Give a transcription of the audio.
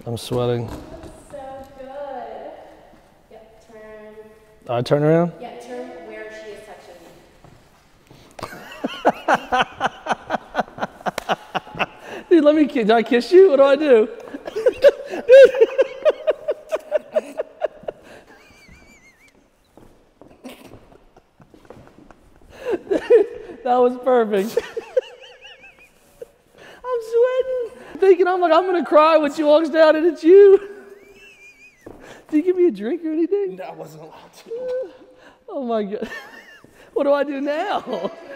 I'm sweating. So good. Yep, turn. I turn around? Yeah, turn where she is touching. Dude, do I kiss you? What do I do? That was perfect. I'm sweating. Thinking, I'm going to cry when she walks down and it's you. Did you give me a drink or anything? No, I wasn't allowed to. Oh my God. What do I do now?